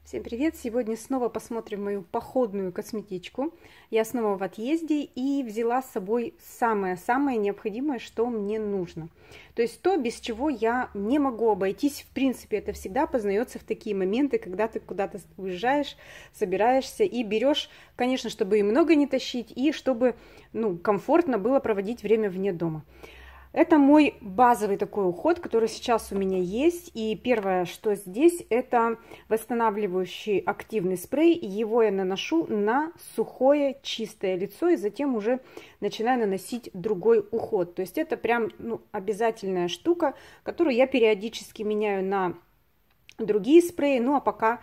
Всем привет! Сегодня снова посмотрим мою походную косметичку. Я снова в отъезде и взяла с собой самое-самое необходимое, что мне нужно. То есть то, без чего я не могу обойтись. В принципе, это всегда познается в такие моменты, когда ты куда-то уезжаешь, собираешься и берешь, конечно, чтобы и много не тащить, и чтобы комфортно было проводить время вне дома. Это мой базовый такой уход, который сейчас у меня есть. И первое, что здесь, это восстанавливающий активный спрей. Его я наношу на сухое, чистое лицо и затем уже начинаю наносить другой уход. То есть это прям обязательная штука, которую я периодически меняю на другие спреи. Ну а пока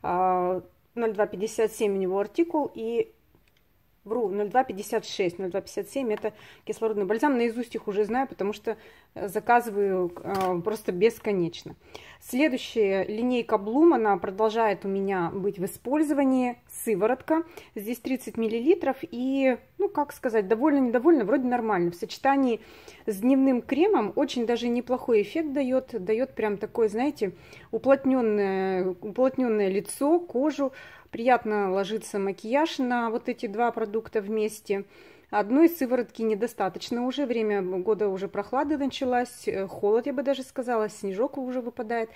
0257 у него артикул и... Вру, 0256, 0257 это кислородный бальзам, наизусть их уже знаю, потому что заказываю просто бесконечно. Следующая линейка Bloom, она продолжает у меня быть в использовании, сыворотка, здесь 30 мл и, как сказать, довольно-недовольно, вроде нормально. В сочетании с дневным кремом очень даже неплохой эффект дает прям такое, знаете, уплотненное лицо, кожу. Приятно ложится макияж на вот эти два продукта вместе. Одной сыворотки недостаточно уже, время года уже прохлада началась, холод, я бы даже сказала, снежок уже выпадает.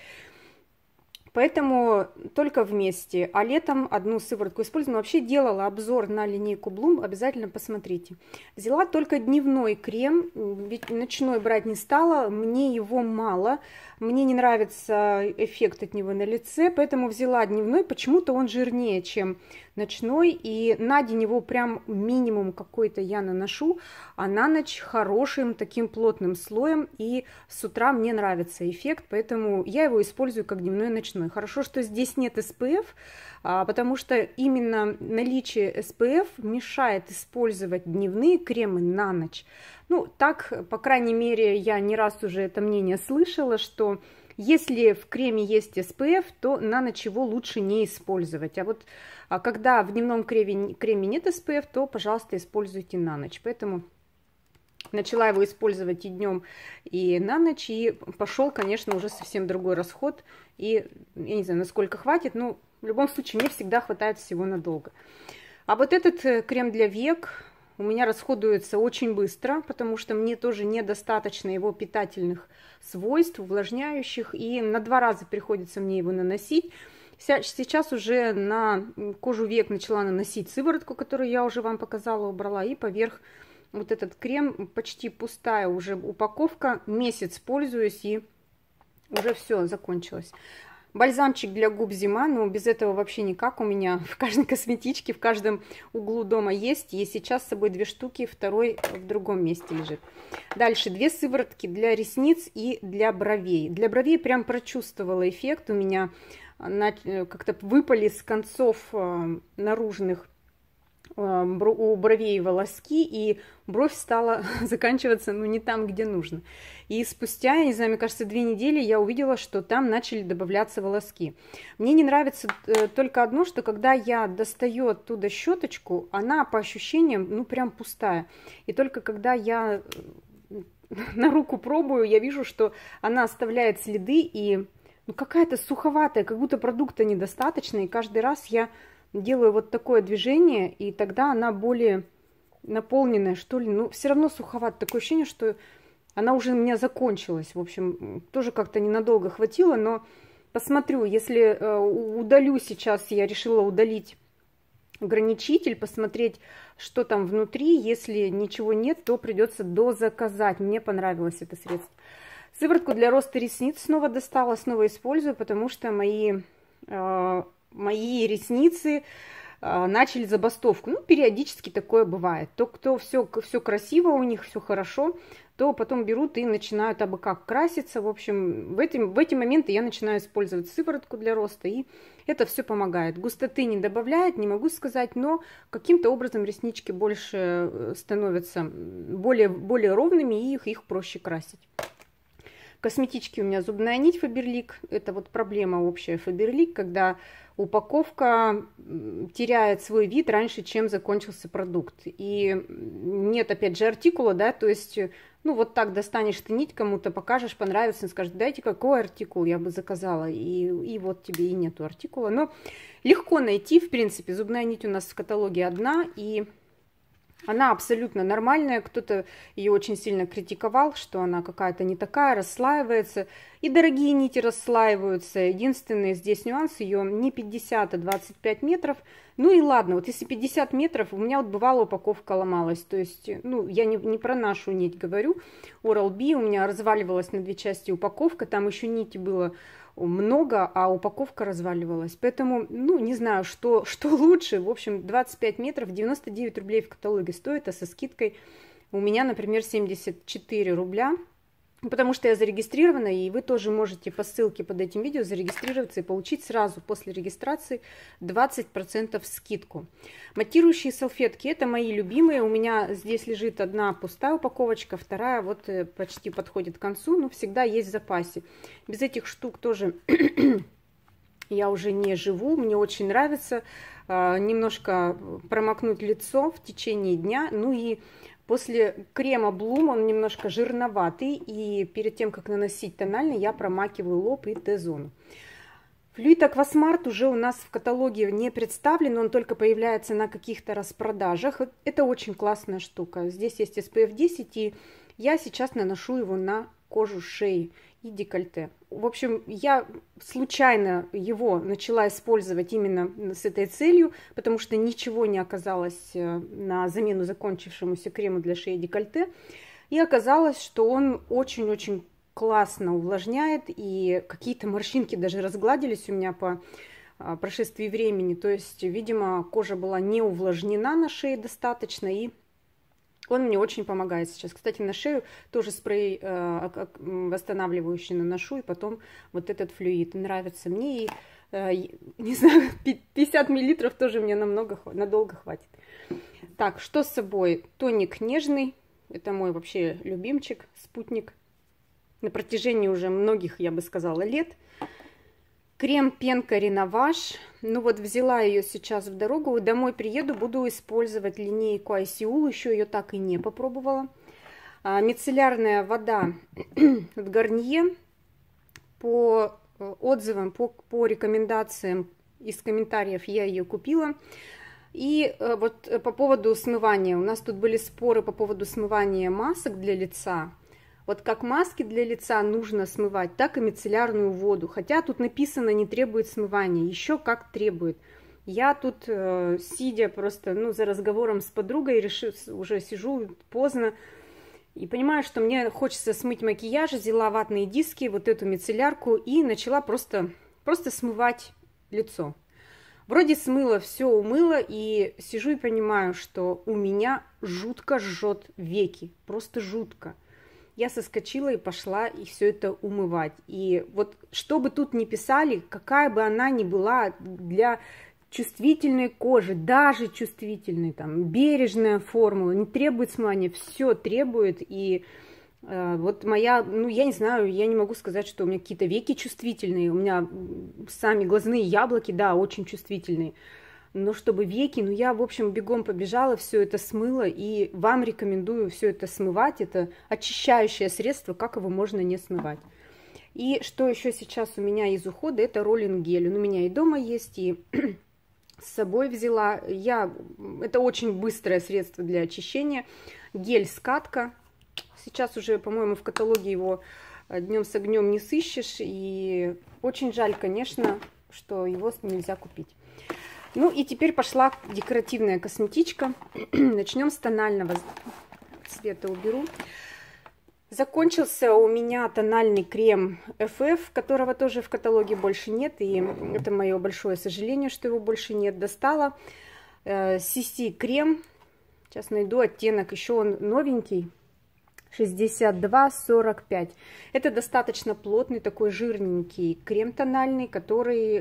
Поэтому только вместе, а летом одну сыворотку использую. Вообще делала обзор на линейку Bloom, обязательно посмотрите. Взяла только дневной крем, ведь ночной брать не стала, мне его мало. Мне не нравится эффект от него на лице, поэтому взяла дневной. Почему-то он жирнее, чем ночной, и на день его прям минимум какой-то я наношу, а на ночь хорошим таким плотным слоем, и с утра мне нравится эффект, поэтому я его использую как дневной и ночной. Хорошо, что здесь нет SPF, потому что именно наличие SPF мешает использовать дневные кремы на ночь. Так, по крайней мере, я не раз уже это мнение слышала, что если в креме есть SPF, то на ночь его лучше не использовать. А когда в дневном креме нет SPF, то, пожалуйста, используйте на ночь. Поэтому начала его использовать и днем, и на ночь, и пошел, конечно, уже совсем другой расход. И я не знаю, насколько хватит, но в любом случае мне всегда хватает всего надолго. А вот этот крем для век у меня расходуется очень быстро, потому что мне тоже недостаточно его питательных свойств, увлажняющих, и на 2 раза приходится мне его наносить. Сейчас уже на кожу век начала наносить сыворотку, которую я уже вам показала, убрала, и поверх вот этот крем, почти пустая уже упаковка, месяц пользуюсь, и уже все, закончилось. Бальзамчик для губ зима, но без этого вообще никак. У меня в каждой косметичке, в каждом углу дома есть. И сейчас с собой 2 штуки, второй в другом месте лежит. Дальше 2 сыворотки для ресниц и для бровей. Для бровей прям прочувствовала эффект. У меня как-то выпали с концов наружных у бровей волоски, и бровь стала заканчиваться не там, где нужно. И спустя, я не знаю, мне кажется, 2 недели я увидела, что там начали добавляться волоски. Мне не нравится только одно, что когда я достаю оттуда щеточку, она по ощущениям, прям пустая. И только когда я на руку пробую, я вижу, что она оставляет следы, и какая-то суховатая, как будто продукта недостаточно, и каждый раз я делаю вот такое движение, и тогда она более наполненная, что ли. Все равно суховато. Такое ощущение, что она уже у меня закончилась. В общем, тоже как-то ненадолго хватило, но посмотрю. Если удалю сейчас, я решила удалить ограничитель, посмотреть, что там внутри. Если ничего нет, то придется дозаказать. Мне понравилось это средство. Сыворотку для роста ресниц снова достала, снова использую, потому что мои ресницы начали забастовку. Периодически такое бывает. То, кто все красиво у них, все хорошо, то потом берут и начинают абы как краситься. В общем, в эти моменты я начинаю использовать сыворотку для роста, и это все помогает. Густоты не добавляет, не могу сказать, но каким-то образом реснички больше становятся более ровными, и их проще красить. Косметички у меня зубная нить Faberlic. Это вот проблема общая Faberlic, когда упаковка теряет свой вид раньше, чем закончился продукт. И нет, опять же, артикула, да, то есть Ну, вот так достанешь ты нить, кому-то покажешь, понравится, он скажет, дайте какой артикул я бы заказала, и вот тебе и нету артикула. Но легко найти, в принципе, зубная нить у нас в каталоге одна, и она абсолютно нормальная, кто-то ее очень сильно критиковал, что она какая-то не такая, расслаивается. И дорогие нити расслаиваются. Единственный здесь нюанс, ее не 50, а 25 метров. Ну и ладно, вот если 50 метров, у меня вот бывала упаковка ломалась. То есть, ну, я не про нашу нить говорю. Oral-B у меня разваливалась на две части упаковка, там еще нити было много, а упаковка разваливалась. Поэтому, ну, не знаю, что лучше. В общем, 25 метров, 99 рублей в каталоге стоит, а со скидкой у меня, например, 74 рубля. Потому что я зарегистрирована, и вы тоже можете по ссылке под этим видео зарегистрироваться и получить сразу после регистрации 20% скидку. Матирующие салфетки, это мои любимые. У меня здесь лежит одна пустая упаковочка, вторая вот почти подходит к концу, но всегда есть в запасе. Без этих штук тоже я уже не живу, мне очень нравится немножко промокнуть лицо в течение дня, ну и после крема Bloom он немножко жирноватый, и перед тем, как наносить тональный, я промакиваю лоб и Т-зону. Флюид Аквасмарт уже у нас в каталоге не представлен, он только появляется на каких-то распродажах. Это очень классная штука. Здесь есть SPF 10, и я сейчас наношу его на кожу шеи и декольте. В общем, я случайно его начала использовать именно с этой целью, потому что ничего не оказалось на замену закончившемуся крему для шеи и декольте. И оказалось, что он очень-очень классно увлажняет, и какие-то морщинки даже разгладились у меня по прошествии времени. То есть, видимо, кожа была не увлажнена на шее достаточно, и он мне очень помогает сейчас. Кстати, на шею тоже спрей восстанавливающий наношу, и потом вот этот флюид. Нравится мне, и, не знаю, 50 миллилитров тоже мне надолго хватит. Так, что с собой? Тоник нежный, это мой вообще любимчик, спутник. На протяжении уже многих, я бы сказала, лет. Крем-пенка Реноваж. Ну вот взяла ее сейчас в дорогу. Домой приеду, буду использовать линейку ICUL. Еще ее так и не попробовала. Мицеллярная вода от Гарнье. По отзывам, по рекомендациям из комментариев я ее купила. И вот по поводу смывания. У нас тут были споры по поводу смывания масок для лица. Вот как маски для лица нужно смывать, так и мицеллярную воду. Хотя тут написано, не требует смывания. Еще как требует. Я тут, сидя просто, ну, за разговором с подругой, уже сижу поздно. И понимаю, что мне хочется смыть макияж. Взяла ватные диски, вот эту мицеллярку. И начала просто смывать лицо. Вроде смыла, все умыла. И сижу и понимаю, что у меня жутко жжет веки. Просто жутко. Я соскочила и пошла и все это умывать. И вот что бы тут ни писали, какая бы она ни была для чувствительной кожи, даже чувствительной, там, бережная формула, не требует смывания, все требует. И вот моя, ну я не знаю, я не могу сказать, что у меня какие-то веки чувствительные, у меня сами глазные яблоки, да, очень чувствительные. Но чтобы веки, ну я, в общем, бегом побежала, все это смыла, и вам рекомендую все это смывать. Это очищающее средство, как его можно не смывать. И что еще сейчас у меня из ухода, это роллинг-гель. Он у меня и дома есть, и с собой взяла. Это очень быстрое средство для очищения. Гель-скатка. Сейчас уже, по-моему, в каталоге его днем с огнем не сыщешь. И очень жаль, конечно, что его нельзя купить. Ну и теперь пошла декоративная косметичка. Начнем с тонального. Цвета уберу. Закончился у меня тональный крем FF, которого тоже в каталоге больше нет. И это мое большое сожаление, что его больше нет. Достала CC крем. Сейчас найду оттенок. Еще он новенький. 62-45. Это достаточно плотный, такой жирненький крем тональный, который...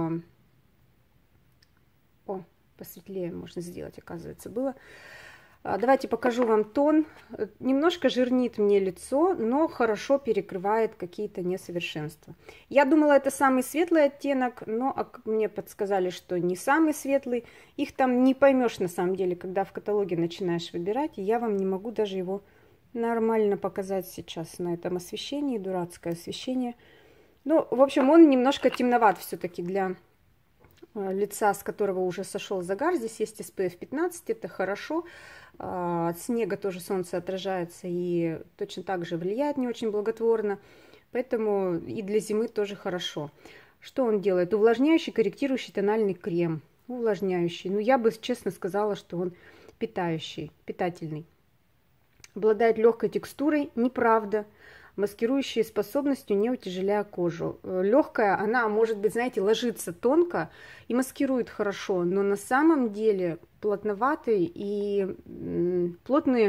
посветлее можно сделать, оказывается, было. Давайте покажу вам тон. Немножко жирнит мне лицо, но хорошо перекрывает какие-то несовершенства. Я думала, это самый светлый оттенок, но мне подсказали, что не самый светлый. Их там не поймешь на самом деле, когда в каталоге начинаешь выбирать. И я вам не могу даже его нормально показать сейчас на этом освещении, дурацкое освещение. Ну, в общем, он немножко темноват все-таки для лица, с которого уже сошел загар. Здесь есть SPF 15, это хорошо. От снега тоже солнце отражается и точно так же влияет не очень благотворно. Поэтому и для зимы тоже хорошо. Что он делает? Увлажняющий, корректирующий тональный крем. Увлажняющий. Ну, я бы честно сказала, что он питающий, питательный. Обладает легкой текстурой, неправда. Маскирующей способностью, не утяжеляя кожу. Легкая, она может быть, знаете, ложится тонко и маскирует хорошо, но на самом деле плотноватый и плотное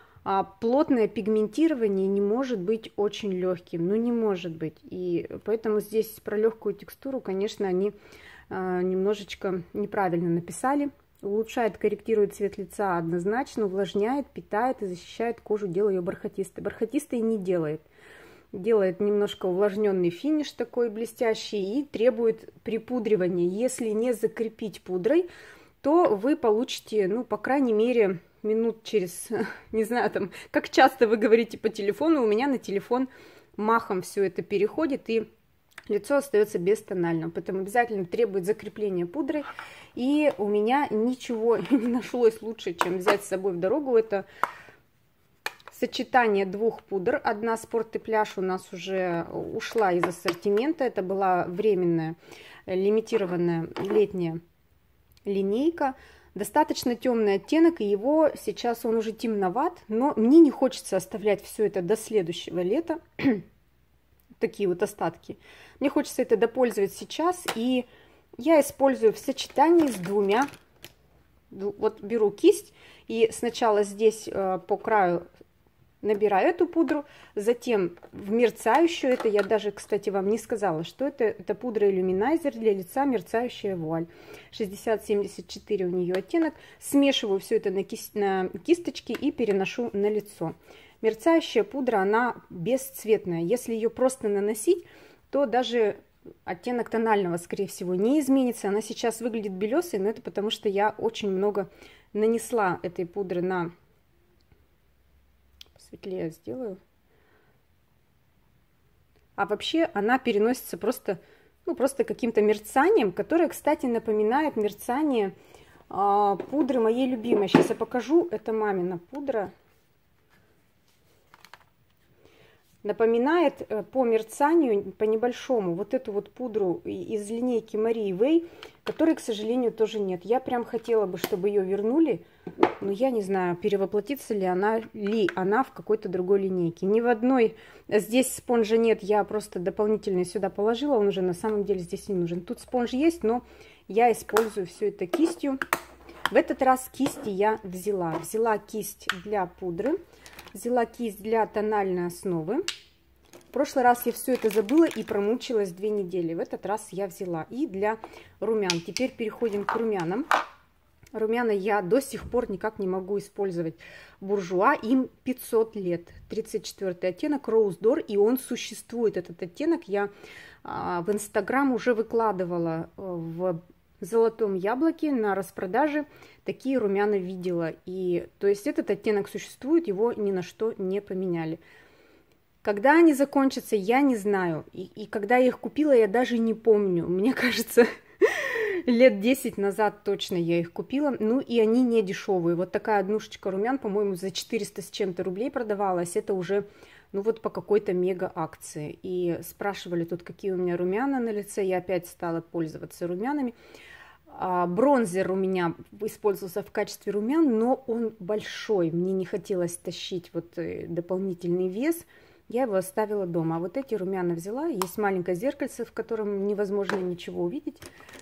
пигментирование не может быть очень легким, ну не может быть. И поэтому здесь про легкую текстуру, конечно, они немножечко неправильно написали. Улучшает, корректирует цвет лица однозначно, увлажняет, питает и защищает кожу, делая ее бархатистой. Бархатистой не делает. Делает немножко увлажненный финиш такой блестящий и требует припудривания. Если не закрепить пудрой, то вы получите, ну, по крайней мере, минут через, не знаю, там, как часто вы говорите по телефону, у меня на телефон махом все это переходит, и лицо остается бестональным, поэтому обязательно требует закрепления пудрой. И у меня ничего не нашлось лучше, чем взять с собой в дорогу. Это сочетание двух пудр. Одна спорт и пляж у нас уже ушла из ассортимента. Это была временная, лимитированная летняя линейка. Достаточно темный оттенок, и его сейчас он уже темноват, но мне не хочется оставлять все это до следующего лета. Такие вот остатки. Мне хочется это допользовать сейчас, и я использую в сочетании с двумя. Вот беру кисть и сначала здесь по краю набираю эту пудру, затем в мерцающую, это я даже, кстати, вам не сказала, что это пудра иллюминайзер для лица, мерцающая вуаль. 60-74 у нее оттенок. Смешиваю все это на кисточке и переношу на лицо. Мерцающая пудра, она бесцветная. Если ее просто наносить, то даже оттенок тонального, скорее всего, не изменится. Она сейчас выглядит белесой, но это потому, что я очень много нанесла этой пудры на... Посветлее сделаю. А вообще она переносится просто, ну, просто каким-то мерцанием, которое, кстати, напоминает мерцание пудры моей любимой. Сейчас я покажу. Это мамина пудра. Напоминает по мерцанию, по небольшому, вот эту вот пудру из линейки Марии Вэй, которой, к сожалению, тоже нет. Я прям хотела бы, чтобы ее вернули, но я не знаю, перевоплотится ли она в какой-то другой линейке. Ни в одной, здесь спонжа нет, я просто дополнительно сюда положила, он уже на самом деле здесь не нужен. Тут спонж есть, но я использую все это кистью. В этот раз кисти я взяла. Взяла кисть для пудры. Взяла кисть для тональной основы. В прошлый раз я все это забыла и промучилась 2 недели. В этот раз я взяла. И для румян. Теперь переходим к румянам. Румяна я до сих пор никак не могу использовать. Буржуа, им 500 лет. 34 оттенок, Rose D'Or. И он существует, этот оттенок. Я в Инстаграм уже выкладывала в золотом яблоке на распродаже, такие румяна видела. И то есть этот оттенок существует, его ни на что не поменяли. Когда они закончатся, я не знаю. И когда я их купила, я даже не помню. Мне кажется, лет 10 назад точно я их купила. Ну и они не дешевые. Вот такая однушечка румян, по-моему, за 400 с чем-то рублей продавалась. Это уже, ну вот по какой-то мега акции. И спрашивали тут, какие у меня румяна на лице. Я опять стала пользоваться румянами. Бронзер у меня использовался в качестве румян, но он большой. Мне не хотелось тащить вот дополнительный вес. Я его оставила дома. А вот эти румяна взяла. Есть маленькое зеркальце, в котором невозможно ничего увидеть.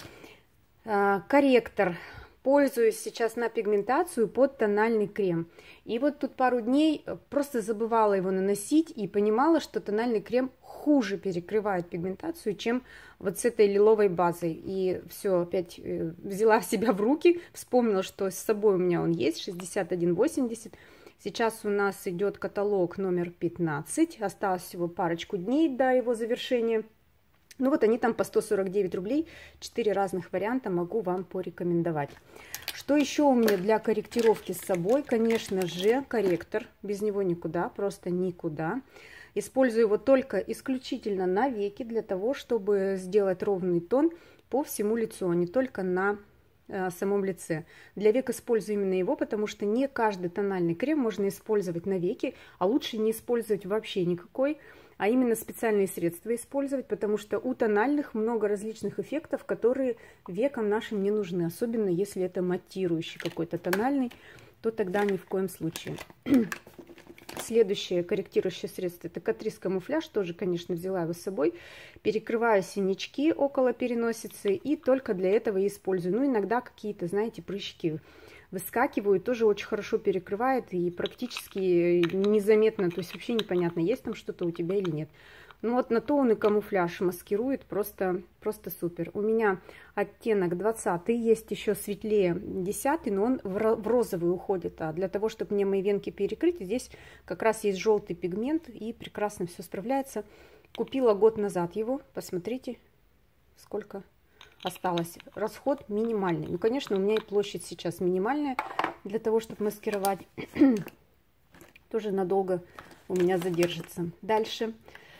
Корректор. Пользуюсь сейчас на пигментацию под тональный крем. И вот тут пару дней просто забывала его наносить и понимала, что тональный крем хуже перекрывает пигментацию, чем вот с этой лиловой базой. И все, опять взяла себя в руки, вспомнила, что с собой у меня он есть, 61,80. Сейчас у нас идет каталог номер 15. Осталось всего парочку дней до его завершения. Ну вот они там по 149 рублей, 4 разных варианта могу вам порекомендовать. Что Что еще у меня для корректировки с собой? Конечно же, корректор. Без него никуда, просто никуда. Использую его только исключительно на веки, для того, чтобы сделать ровный тон по всему лицу, а не только на самом лице. Для век использую именно его, потому что не каждый тональный крем можно использовать на веки, а лучше не использовать вообще никакой, а именно специальные средства использовать, потому что у тональных много различных эффектов, которые векам нашим не нужны, особенно если это матирующий какой-то тональный, то тогда ни в коем случае. Следующее корректирующее средство — это Catrice Камуфляж, тоже, конечно, взяла его с собой. Перекрываю синячки около переносицы и только для этого и использую. Ну, иногда какие-то, знаете, прыщики выскакивают, тоже очень хорошо перекрывает и практически незаметно, то есть вообще непонятно, есть там что-то у тебя или нет. Ну вот на то он и камуфляж маскирует, просто супер. У меня оттенок 20, есть еще светлее 10, но он в розовый уходит. А для того, чтобы мне мои венки перекрыть, здесь как раз есть желтый пигмент и прекрасно все справляется. Купила год назад его, посмотрите, сколько осталось. Расход минимальный. Ну, конечно, у меня и площадь сейчас минимальная для того, чтобы маскировать. Тоже надолго у меня задержится. Дальше.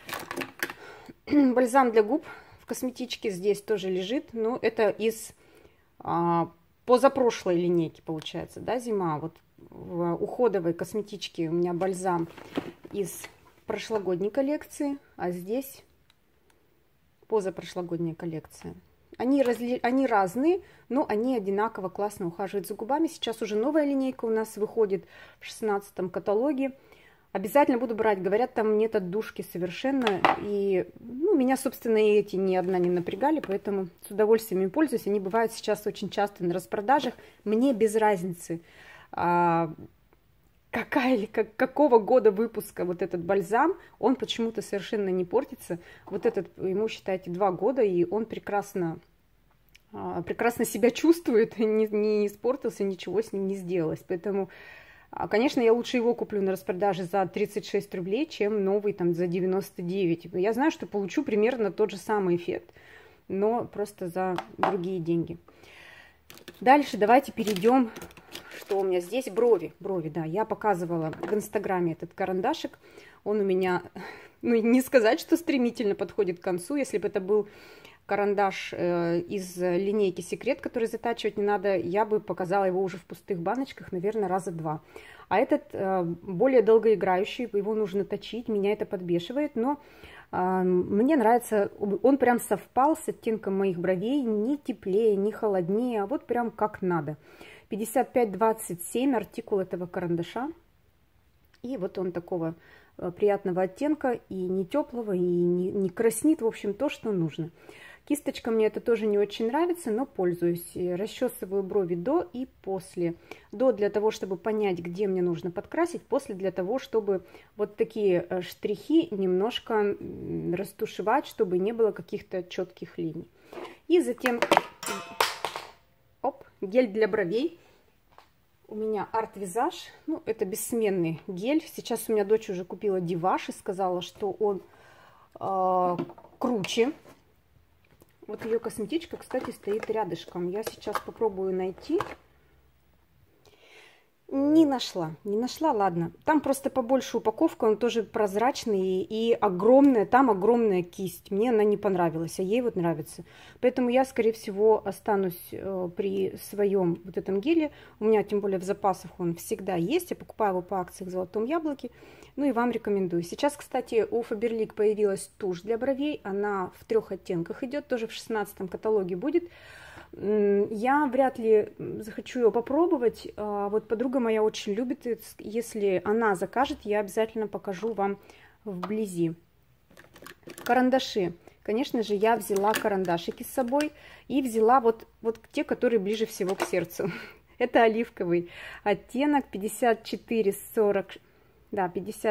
Бальзам для губ в косметичке здесь тоже лежит, но это из позапрошлой линейки, получается, да, зима. Вот в уходовой косметичке у меня бальзам из прошлогодней коллекции, а здесь позапрошлогодняя коллекция. Они разные, но они одинаково классно ухаживают за губами. Сейчас уже новая линейка у нас выходит в 16-м каталоге. Обязательно буду брать. Говорят, там нет отдушки совершенно. И ну, меня, собственно, и эти ни одна не напрягали, поэтому с удовольствием им пользуюсь. Они бывают сейчас очень часто на распродажах. Мне без разницы, какого года выпуска вот этот бальзам. Он почему-то совершенно не портится. Вот этот, ему, считайте, 2 года, и он прекрасно себя чувствует, не испортился, ничего с ним не сделалось. Поэтому... Конечно, я лучше его куплю на распродаже за 36 рублей, чем новый там за 99. Я знаю, что получу примерно тот же самый эффект, но просто за другие деньги. Дальше давайте перейдем, что у меня здесь. Брови, да, я показывала в инстаграме этот карандашик. Он у меня, ну не сказать, что стремительно подходит к концу. Если бы это был карандаш из линейки Секрет, который затачивать не надо, я бы показала его уже в пустых баночках, наверное, раза 2. А этот более долгоиграющий, его нужно точить, меня это подбешивает, но мне нравится, он прям совпал с оттенком моих бровей, ни теплее, ни холоднее, а вот прям как надо. 5527 артикул этого карандаша, и вот он такого приятного оттенка, и не теплого, и не краснит, в общем, то, что нужно. Кисточка мне это тоже не очень нравится, но пользуюсь. Расчесываю брови до и после. До для того, чтобы понять, где мне нужно подкрасить. После для того, чтобы вот такие штрихи немножко растушевать, чтобы не было каких-то четких линий. И затем гель для бровей. У меня Art Visage. Ну, это бессменный гель. Сейчас у меня дочь уже купила Divage и сказала, что он круче. Вот ее косметичка, кстати, стоит рядышком. Я сейчас попробую найти. Не нашла, ладно. Там просто побольше упаковка, он тоже прозрачный и огромная, там огромная кисть. Мне она не понравилась, а ей вот нравится. Поэтому я, скорее всего, останусь при своем вот этом геле. У меня, тем более, в запасах он всегда есть. Я покупаю его по акции в Золотом Яблоке. Ну и вам рекомендую. Сейчас, кстати, у Faberlic появилась тушь для бровей. Она в 3 оттенках идет, тоже в 16-м каталоге будет. Я вряд ли захочу ее попробовать. Вот подруга моя очень любит. Если она закажет, я обязательно покажу вам вблизи. Карандаши. Конечно же, я взяла карандашики с собой. И взяла вот те, которые ближе всего к сердцу. Это оливковый оттенок 54-40. Да,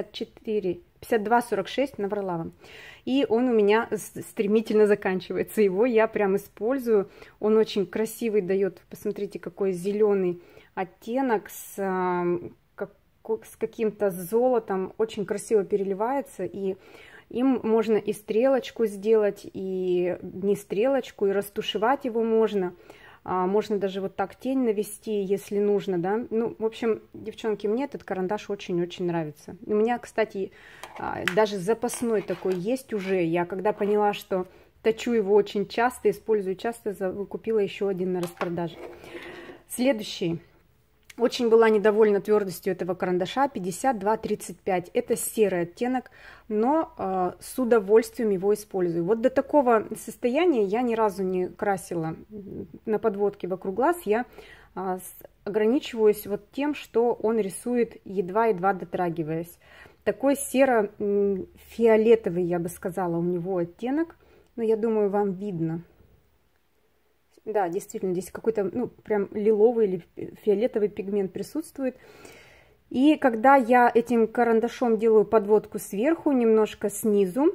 52-46, наврала вам. И он у меня стремительно заканчивается. Его я прям использую. Он очень красивый дает. Посмотрите, какой зеленый оттенок с каким-то золотом. Очень красиво переливается. И им можно и стрелочку сделать, и не стрелочку, и растушевать его можно. Можно даже вот так тень навести, если нужно, да. Ну, в общем, девчонки, мне этот карандаш очень-очень нравится. У меня, кстати, даже запасной такой есть уже. Я когда поняла, что точу его очень часто, использую часто, купила еще один на распродаже. Следующий. Очень была недовольна твердостью этого карандаша, 52-35. Это серый оттенок, но с удовольствием его использую. Вот до такого состояния я ни разу не красила на подводке вокруг глаз. Я ограничиваюсь вот тем, что он рисует едва-едва дотрагиваясь. Такой серо-фиолетовый, я бы сказала, у него оттенок. Но я думаю, вам видно. Да, действительно, здесь какой-то, ну, прям лиловый или фиолетовый пигмент присутствует. И когда я этим карандашом делаю подводку сверху, немножко снизу,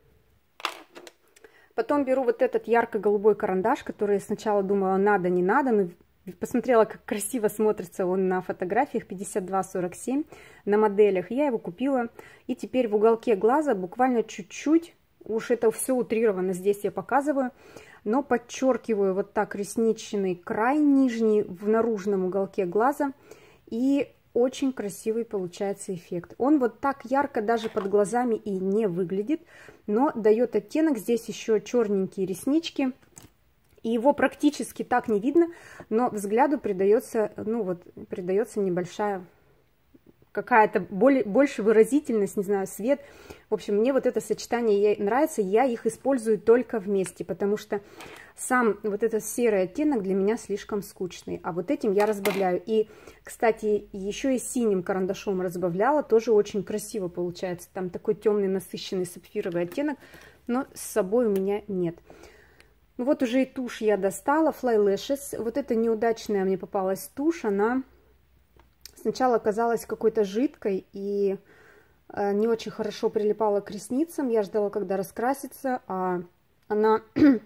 потом беру вот этот ярко-голубой карандаш, который я сначала думала, надо, не надо, но посмотрела, как красиво смотрится он на фотографиях, 52-47 на моделях. Я его купила, и теперь в уголке глаза буквально чуть-чуть, уж это все утрировано, здесь я показываю, но подчеркиваю вот так ресничный край нижний в наружном уголке глаза, и очень красивый получается эффект. Он вот так ярко даже под глазами и не выглядит, но дает оттенок. Здесь еще черненькие реснички, и его практически так не видно, но взгляду придается, ну вот, придается небольшая какая-то больше выразительность, не знаю, свет. В общем, мне вот это сочетание нравится, я их использую только вместе, потому что сам вот этот серый оттенок для меня слишком скучный, а вот этим я разбавляю. И, кстати, еще и синим карандашом разбавляла, тоже очень красиво получается. Там такой темный насыщенный сапфировый оттенок, но с собой у меня нет. Ну вот уже и тушь я достала, Fly Lashes. Вот эта неудачная мне попалась тушь, она сначала казалась какой-то жидкой и не очень хорошо прилипала к ресницам. Я ждала, когда раскрасится, а она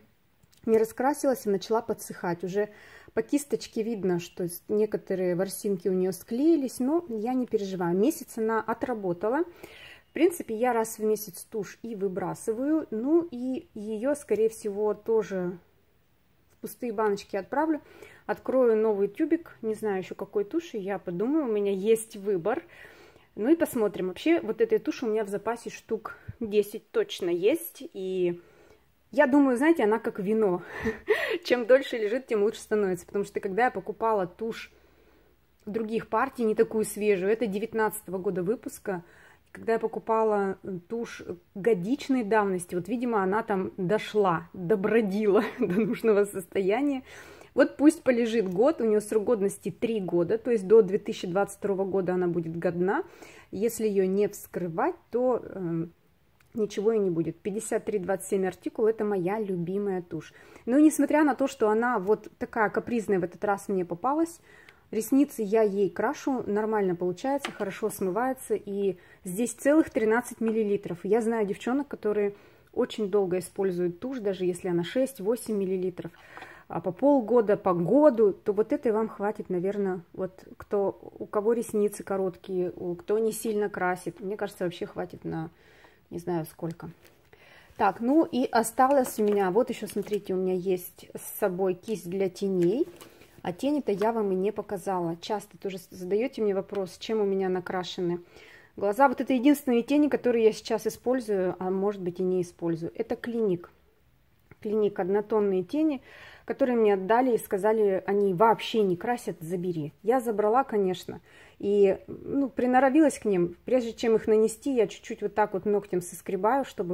не раскрасилась и начала подсыхать. Уже по кисточке видно, что некоторые ворсинки у нее склеились, но я не переживаю. Месяц она отработала. В принципе, я раз в месяц тушь и выбрасываю. Ну и ее, скорее всего, тоже в пустые баночки отправлю. Открою новый тюбик, не знаю еще какой туши, я подумаю, у меня есть выбор. Ну и посмотрим. Вообще, вот этой туши у меня в запасе штук 10 точно есть. И я думаю, знаете, она как вино. Чем дольше лежит, тем лучше становится. Потому что когда я покупала тушь других партий, не такую свежую, это 19-го года выпуска, когда я покупала тушь годичной давности, вот, видимо, она там дошла, добродила до нужного состояния. Вот пусть полежит год, у нее срок годности 3 года, то есть до 2022 года она будет годна. Если ее не вскрывать, то ничего и не будет. 5327 артикул, это моя любимая тушь. Но несмотря на то, что она вот такая капризная в этот раз мне попалась, ресницы я ей крашу, нормально получается, хорошо смывается. И здесь целых 13 миллилитров. Я знаю девчонок, которые очень долго используют тушь, даже если она 6-8 миллилитров. А по полгода, по году, то вот этой вам хватит, наверное, вот у кого ресницы короткие, кто не сильно красит. Мне кажется, вообще хватит на не знаю сколько. Так, ну и осталось у меня, вот еще, смотрите, у меня есть с собой кисть для теней. А тени-то я вам и не показала. Часто тоже задаете мне вопрос, чем у меня накрашены глаза. Вот это единственные тени, которые я сейчас использую, а может быть и не использую. Это Клиник. Клиник однотонные тени, которые мне отдали и сказали, они вообще не красят, забери. Я забрала, конечно, и приноровилась к ним. Прежде чем их нанести, я чуть-чуть вот так вот ногтем соскребаю, чтобы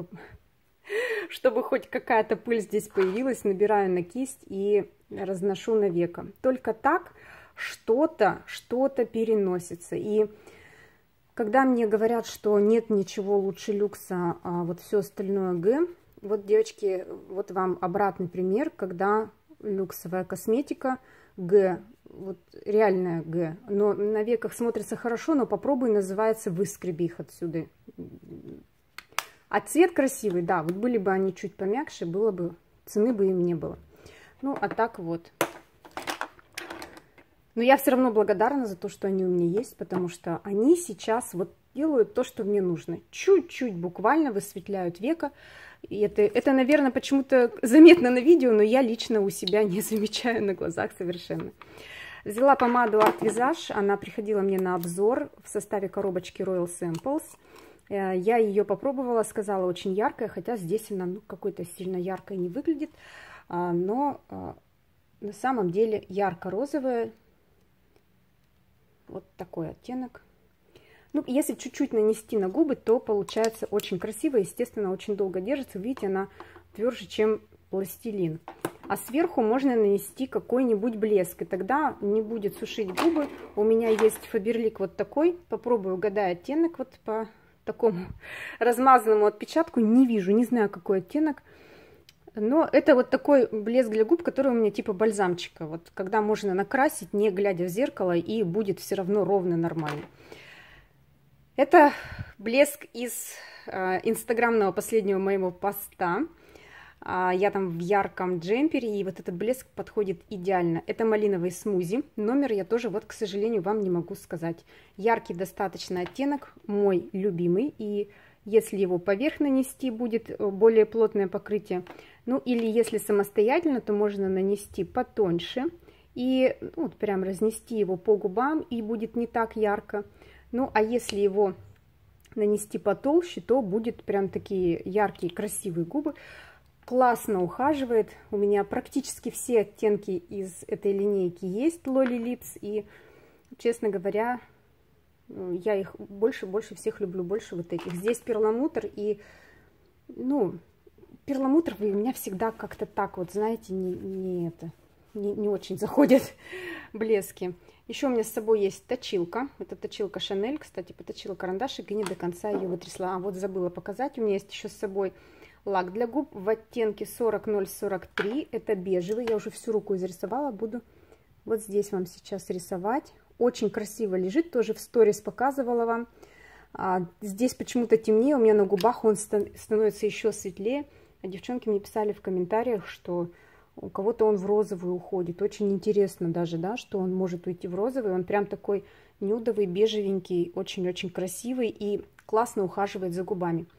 хоть какая-то пыль здесь появилась, набираю на кисть и разношу на веко. Только так что-то переносится. И когда мне говорят, что нет ничего лучше люкса, а вот все остальное Г, вот, девочки, вот вам обратный пример, когда люксовая косметика Г, вот реальная Г, но на веках смотрится хорошо, но попробуй, называется, выскреби их отсюда. А цвет красивый, да, вот были бы они чуть помягче, было бы, цены бы им не было. Ну, а так вот. Но я все равно благодарна за то, что они у меня есть, потому что они сейчас вот делают то, что мне нужно. Чуть-чуть буквально высветляют веко. И это, наверное, почему-то заметно на видео, но я лично у себя не замечаю на глазах совершенно. Взяла помаду Art Visage, она приходила мне на обзор в составе коробочки Royal Samples. Я ее попробовала, сказала, очень яркая, хотя здесь она какой-то сильно яркой не выглядит, но на самом деле ярко-розовая, вот такой оттенок. Ну, если чуть-чуть нанести на губы, то получается очень красиво, естественно, очень долго держится. Видите, она тверже, чем пластилин. А сверху можно нанести какой-нибудь блеск, и тогда не будет сушить губы. У меня есть Фаберлик вот такой. Попробую, угадать оттенок вот по такому размазанному отпечатку. Не вижу, не знаю, какой оттенок. Но это вот такой блеск для губ, который у меня типа бальзамчика. Вот когда можно накрасить, не глядя в зеркало, и будет все равно ровно нормально. Это блеск из инстаграмного последнего моего поста. Я там в ярком джемпере, и вот этот блеск подходит идеально. Это малиновый смузи. Номер я тоже, вот, к сожалению, вам не могу сказать. Яркий достаточно оттенок, мой любимый. И если его поверх нанести, будет более плотное покрытие. Ну, или если самостоятельно, то можно нанести потоньше. И вот прям разнести его по губам, и будет не так ярко. Ну, а если его нанести потолще, то будет прям такие яркие, красивые губы. Классно ухаживает. У меня практически все оттенки из этой линейки есть Lolly Lips. И, честно говоря, я их больше всех люблю. Больше вот этих. Здесь перламутр. И, ну, перламутр у меня всегда как-то так вот, знаете, не очень заходят блески. Еще у меня с собой есть точилка. Это точилка Шанель. Кстати, поточила карандашик и не до конца ее вытрясла. А вот забыла показать. У меня есть еще с собой лак для губ в оттенке 40043. Это бежевый. Я уже всю руку изрисовала. Буду вот здесь вам сейчас рисовать. Очень красиво лежит. Тоже в сторис показывала вам. Здесь почему-то темнее. У меня на губах он становится еще светлее. А девчонки мне писали в комментариях, что у кого-то он в розовый уходит. Очень интересно даже, да, что он может уйти в розовый. Он прям такой нюдовый, бежевенький, очень-очень красивый и классно ухаживает за губами.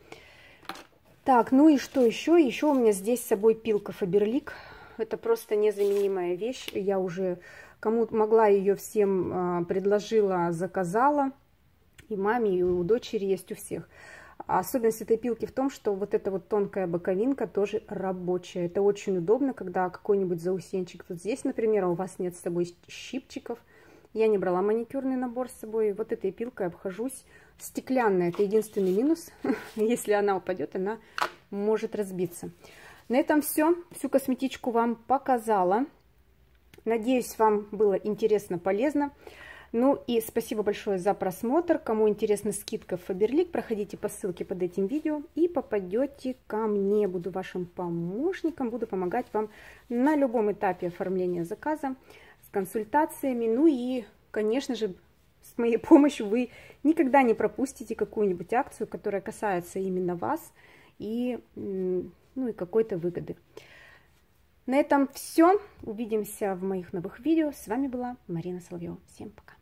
Так, ну и что еще? Еще у меня здесь с собой пилка Фаберлик. Это просто незаменимая вещь. Я уже кому могла ее всем предложила, заказала. И маме, и у дочери есть у всех. Особенность этой пилки в том, что вот эта вот тонкая боковинка тоже рабочая. Это очень удобно, когда какой-нибудь заусенчик тут здесь, например, а у вас нет с собой щипчиков. Я не брала маникюрный набор с собой. Вот этой пилкой обхожусь. Стеклянная — это единственный минус. Если она упадет, она может разбиться. На этом все. Всю косметичку вам показала. Надеюсь, вам было интересно, полезно. Ну и спасибо большое за просмотр. Кому интересна скидка в Фаберлик, проходите по ссылке под этим видео и попадете ко мне. Буду вашим помощником, буду помогать вам на любом этапе оформления заказа с консультациями. Ну и, конечно же, с моей помощью вы никогда не пропустите какую-нибудь акцию, которая касается именно вас и, ну, и какой-то выгоды. На этом все. Увидимся в моих новых видео. С вами была Марина Соловьева. Всем пока.